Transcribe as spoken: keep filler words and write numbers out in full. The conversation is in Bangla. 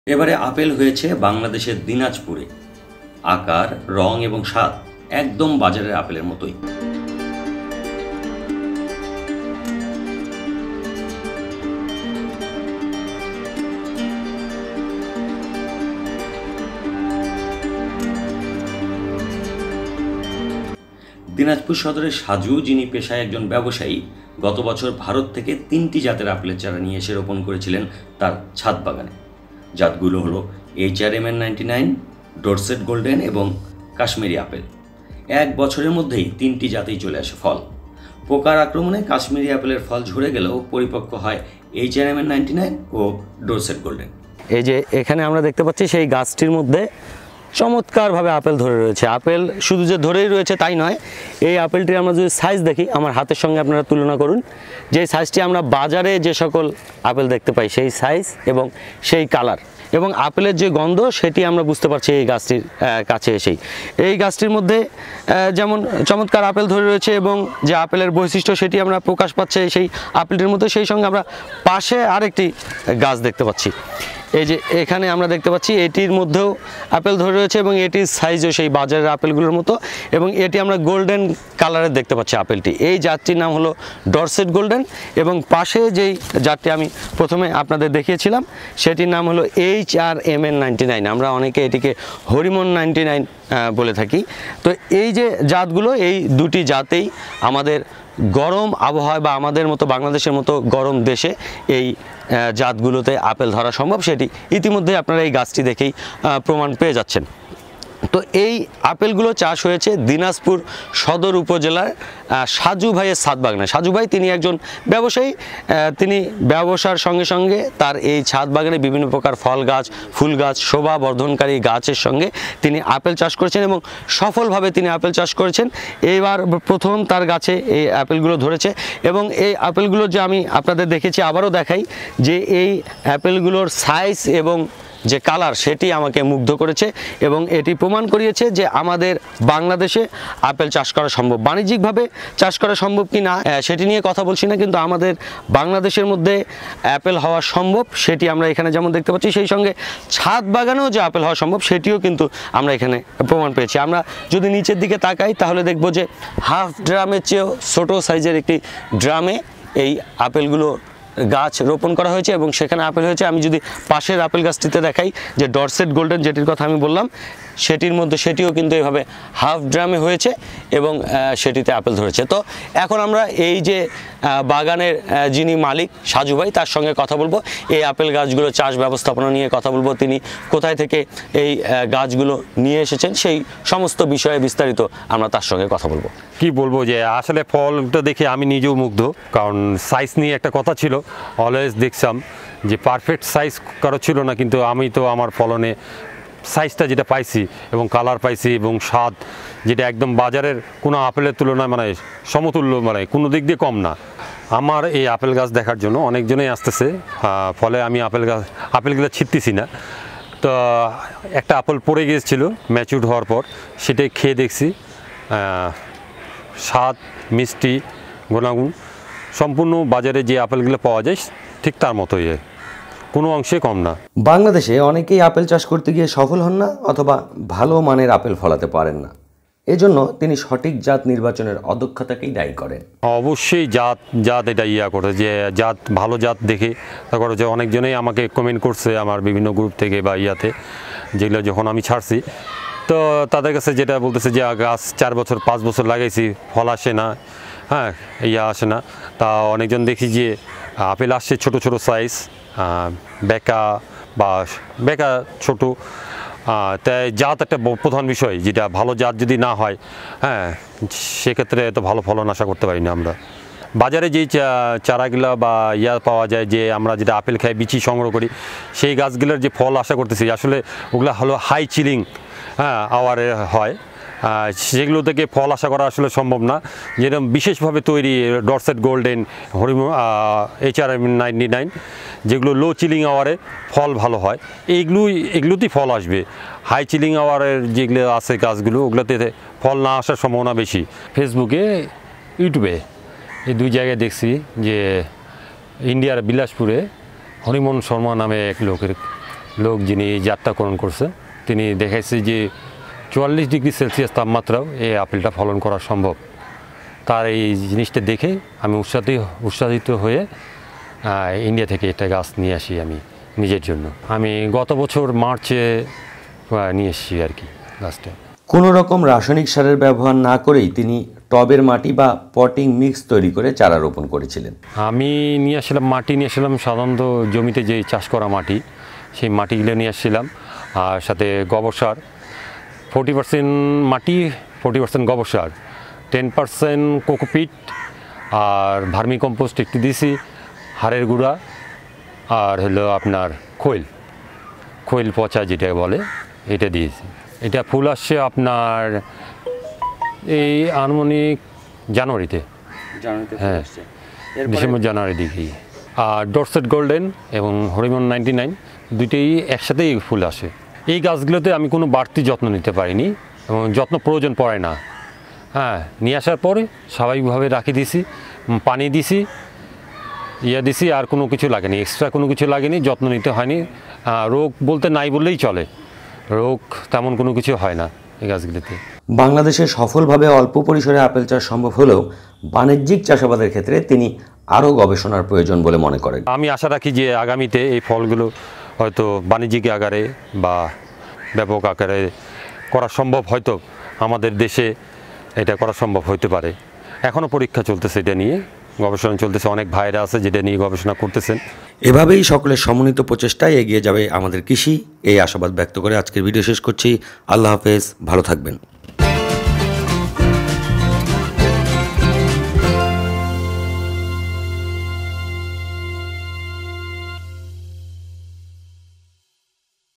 এবারে আপেল হয়েছে বাংলাদেশের দিনাজপুরে। আকার, রং এবং স্বাদ একদম বাজারের আপেলের মতোই। দিনাজপুর সদরের সাজু, যিনি পেশায় একজন ব্যবসায়ী, গত বছর ভারত থেকে তিনটি জাতের আপেলের চারা নিয়ে এসে রোপণ করেছিলেন তার ছাদ বাগানে। জাতগুলো হলো H R M N ninety nine, Dorsett Golden এবং কাশ্মীরি আপেল। এক বছরের মধ্যেই তিনটি জাতেই চলে আসে ফল। পোকার আক্রমণে কাশ্মীরি আপেলের ফল ঝরে গেলেও পরিপক্ক হয় H R M N ninety nine ও ডোরসেট গোল্ডেন। এই যে এখানে আমরা দেখতে পাচ্ছি সেই গাছটির মধ্যে চমৎকারভাবে আপেল ধরে রয়েছে। আপেল শুধু যে ধরেই রয়েছে তাই নয়, এই আপেলটির আমরা যদি সাইজ দেখি, আমার হাতের সঙ্গে আপনারা তুলনা করুন, যে সাইজটি আমরা বাজারে যে সকল আপেল দেখতে পাই সেই সাইজ এবং সেই কালার এবং আপেলের যে গন্ধ সেটি আমরা বুঝতে পারছি এই গাছটির কাছে এসেই। এই গাছটির মধ্যে যেমন চমৎকার আপেল ধরে রয়েছে এবং যে আপেলের বৈশিষ্ট্য সেটি আমরা প্রকাশ পাচ্ছে সেই আপেলটির মধ্যে, সেই সঙ্গে আমরা পাশে আরেকটি গাছ দেখতে পাচ্ছি। এই যে এখানে আমরা দেখতে পাচ্ছি এটির মধ্যেও আপেল ধরে রয়েছে এবং এটির সাইজও সেই বাজারের আপেলগুলোর মতো এবং এটি আমরা গোল্ডেন কালারের দেখতে পাচ্ছি আপেলটি। এই জাতটির নাম হলো ডরসেট গোল্ডেন এবং পাশে যেই জাতটি আমি প্রথমে আপনাদের দেখিয়েছিলাম সেটির নাম হলো H R M N ninety nine. আমরা অনেকে এটিকে হরিমন নাইনটি নাইন বলে থাকি। তো এই যে জাতগুলো, এই দুটি জাতেই আমাদের গরম আবহাওয়া বা আমাদের মতো বাংলাদেশের মতো গরম দেশে এই জাতগুলোতে আপেল ধরা সম্ভব, সেটি ইতিমধ্যে আপনারা এই গাছটি দেখেই প্রমাণ পেয়ে যাচ্ছেন। তো এই আপেলগুলো চাষ হয়েছে দিনাজপুর সদর উপজেলার সাজু ভাইয়ের ছাদ বাগানে। সাজু ভাই তিনি একজন ব্যবসায়ী, তিনি ব্যবসার সঙ্গে সঙ্গে তার এই ছাদ বাগানে বিভিন্ন প্রকার ফল গাছ, ফুল গাছ, শোভা বর্ধনকারী গাছের সঙ্গে তিনি আপেল চাষ করেছেন এবং সফলভাবে তিনি আপেল চাষ করেছেন। এইবার প্রথম তার গাছে এই আপেলগুলো ধরেছে এবং এই আপেলগুলো যে আমি আপনাদের দেখেছি, আবারও দেখাই, যে এই আপেলগুলোর সাইজ এবং যে কালার সেটি আমাকে মুগ্ধ করেছে এবং এটি প্রমাণ করিয়েছে যে আমাদের বাংলাদেশে আপেল চাষ করা সম্ভব। বাণিজ্যিকভাবে চাষ করা সম্ভব কি না সেটি নিয়ে কথা বলছি না, কিন্তু আমাদের বাংলাদেশের মধ্যে আপেল হওয়া সম্ভব সেটি আমরা এখানে যেমন দেখতে পাচ্ছি, সেই সঙ্গে ছাদ বাগানেও যে আপেল হওয়া সম্ভব সেটিও কিন্তু আমরা এখানে প্রমাণ পেয়েছি। আমরা যদি নিচের দিকে তাকাই তাহলে দেখব যে হাফ ড্রামের চেয়েও ছোটো সাইজের একটি ড্রামে এই আপেলগুলো গাছ রোপণ করা হয়েছে এবং সেখানে আপেল হয়েছে। আমি যদি পাশের আপেল গাছটিতে দেখাই, যে ডরসেট গোল্ডেন যেটির কথা আমি বললাম, সেটির মধ্যে সেটিও কিন্তু এইভাবে হাফ ড্রামে হয়েছে এবং সেটিতে আপেল ধরেছে। তো এখন আমরা এই যে বাগানের যিনি মালিক সাজু ভাই, তার সঙ্গে কথা বলবো, এই আপেল গাছগুলো চাষ ব্যবস্থাপনা নিয়ে কথা বলবো, তিনি কোথায় থেকে এই গাছগুলো নিয়ে এসেছেন সেই সমস্ত বিষয়ে বিস্তারিত আমরা তার সঙ্গে কথা বলবো। কি বলবো, যে আসলে ফলটা দেখে আমি নিজেও মুগ্ধ, কারণ সাইজ নিয়ে একটা কথা ছিল, অলওয়েজ দেখছিলাম যে পারফেক্ট সাইজ কারো ছিল না, কিন্তু আমি তো আমার ফলনে সাইজটা যেটা পাইছি এবং কালার পাইছি এবং স্বাদ যেটা একদম বাজারের কোনো আপেলের তুলনায় মানে সমতুল্য, মানে কোনো দিক দিয়ে কম না। আমার এই আপেল গাছ দেখার জন্য অনেকজনেই আসতেছে, ফলে আমি আপেল গাছ আপেলগুলো ছিটতেছি না। তো একটা আপেল পড়ে গিয়েছিল ম্যাচিউর হওয়ার পর, সেটাই খেয়ে দেখছি, স্বাদ, মিষ্টি, গুণাগুণ সম্পূর্ণ বাজারে যে আপেলগুলো পাওয়া যায় ঠিক তার মতোই, কোনো অংশে কম না। বাংলাদেশে অনেকেই আপেল চাষ করতে গিয়ে সফল হন না অথবা ভালো মানের আপেল ফলাতে পারেন না। এজন্য তিনি সঠিক জাত নির্বাচনের অদক্ষতাকেই দায়ী করেন। অবশ্যই জাত জাত এটা ইয়া করে, যে জাত ভালো জাত দেখে তারপর যে অনেকজনেই আমাকে কমেন্ট করছে আমার বিভিন্ন গ্রুপ থেকে বা ইয়াতে, যেগুলো যখন আমি ছাড়ছি, তো তাদের কাছে যেটা বলতেছে যে গাছ চার বছর পাঁচ বছর লাগাইছি, ফল আসে না, হ্যাঁ ইয়া আসে না। তা অনেকজন দেখি যে আপেল আসছে ছোট ছোট সাইজ, বেকা বা বেকা ছোটো, তাই জাত একটা প্রধান বিষয়, যেটা ভালো জাত যদি না হয়, হ্যাঁ সেক্ষেত্রে এত ভালো ফলন আশা করতে পারি না আমরা। বাজারে যেই চারাগুলা বা ইয়া পাওয়া যায়, যে আমরা যেটা আপেল খাই বিচি সংগ্রহ করি, সেই গাছগুলোর যে ফল আশা করতেছি, আসলে ওগুলো হলো হাই চিলিং হ্যাঁ আওয়ারে হয়, সেগুলো থেকে ফল আশা করা আসলে সম্ভব না। যেরকম বিশেষভাবে তৈরি ডরসেট গোল্ডেন, হরিম H R M ninety nine, যেগুলো লো চিলিং আওয়ারে ফল ভালো হয়, এইগুলোই এগুলোতেই ফল আসবে। হাই চিলিং আওয়ারের যেগুলো আছে গাছগুলো, ওগুলোতে ফল না আসার সম্ভাবনা বেশি। ফেসবুকে, ইউটিউবে এই দুই জায়গায় দেখছি যে ইন্ডিয়ার বিলাসপুরে হরিমন শর্মা নামে এক লোকের লোক যিনি জাতটাকরণ করছে তিনি দেখাইছে যে চুয়াল্লিশ ডিগ্রি সেলসিয়াস তাপমাত্রাও এই আপেলটা ফলন করা সম্ভব। তার এই জিনিসটা দেখে আমি উৎসাহিত উৎসাহিত হয়ে ইন্ডিয়া থেকে একটা গাছ নিয়ে আসি আমি নিজের জন্য। আমি গত বছর মার্চে নিয়ে এসেছি আর কি গাছটা। কোনো রকম রাসায়নিক সারের ব্যবহার না করেই তিনি টবের মাটি বা পটিং মিক্স তৈরি করে চারা রোপণ করেছিলেন। আমি নিয়ে আসলাম মাটি নিয়ে আসলাম সাধারণত জমিতে যে চাষ করা মাটি, সেই মাটিগুলো নিয়ে আসছিলাম, আর সাথে গোবর সার ফোর্টি পার্সেন্ট মাটি, ফোর্টি পার্সেন্ট গোবর সার, টেন পার্সেন্ট কোকোপিট আর ভার্মি কম্পোস্ট একটু দিয়েছি, হাড়ের গুঁড়া আর হলো আপনার খৈল খৈল পচা যেটা বলে এটা দিয়েছি। এটা ফুল আসছে আপনার এই আনুমানিক জানুয়ারিতে, হ্যাঁ ডিসেম্বর জানুয়ারি দিকেই। আর ডরসেট গোল্ডেন এবং হরিমন নাইনটি নাইন দুইটাই একসাথেই ফুল আসে। এই গাছগুলোতে আমি কোনো বাড়তি যত্ন নিতে পারিনি এবং যত্ন প্রয়োজন পড়ে না। হ্যাঁ, নিয়ে আসার পরে স্বাভাবিকভাবে রাখি দিছি, পানি দিছি, ইয়া দিছি, আর কোনো কিছু লাগেনি, এক্সট্রা কোনো কিছু লাগেনি, যত্ন নিতে হয়নি। রোগ বলতে নাই বললেই চলে, রোগ তেমন কোনো কিছু হয় না এই গাছগুলিতে। বাংলাদেশে সফলভাবে অল্প পরিসরে আপেল চাষ সম্ভব হলেও বাণিজ্যিক চাষাবাদের ক্ষেত্রে তিনি আরও গবেষণার প্রয়োজন বলে মনে করেন। আমি আশা রাখি যে আগামীতে এই ফলগুলো হয়তো বাণিজ্যিক আকারে বা ব্যাপক আকারে করা সম্ভব, হয়তো আমাদের দেশে এটা করা সম্ভব হতে পারে। এখনও পরীক্ষা চলতেছে, এটা নিয়ে গবেষণা চলতেছে, অনেক ভাইরা আছে যেটা নিয়ে গবেষণা করতেছেন। এভাবেই সকলের সমন্বিত প্রচেষ্টায় এগিয়ে যাবে আমাদের কৃষি, এই আশাবাদ ব্যক্ত করে আজকের ভিডিও শেষ করছি। আল্লাহ হাফেজ, ভালো থাকবেন।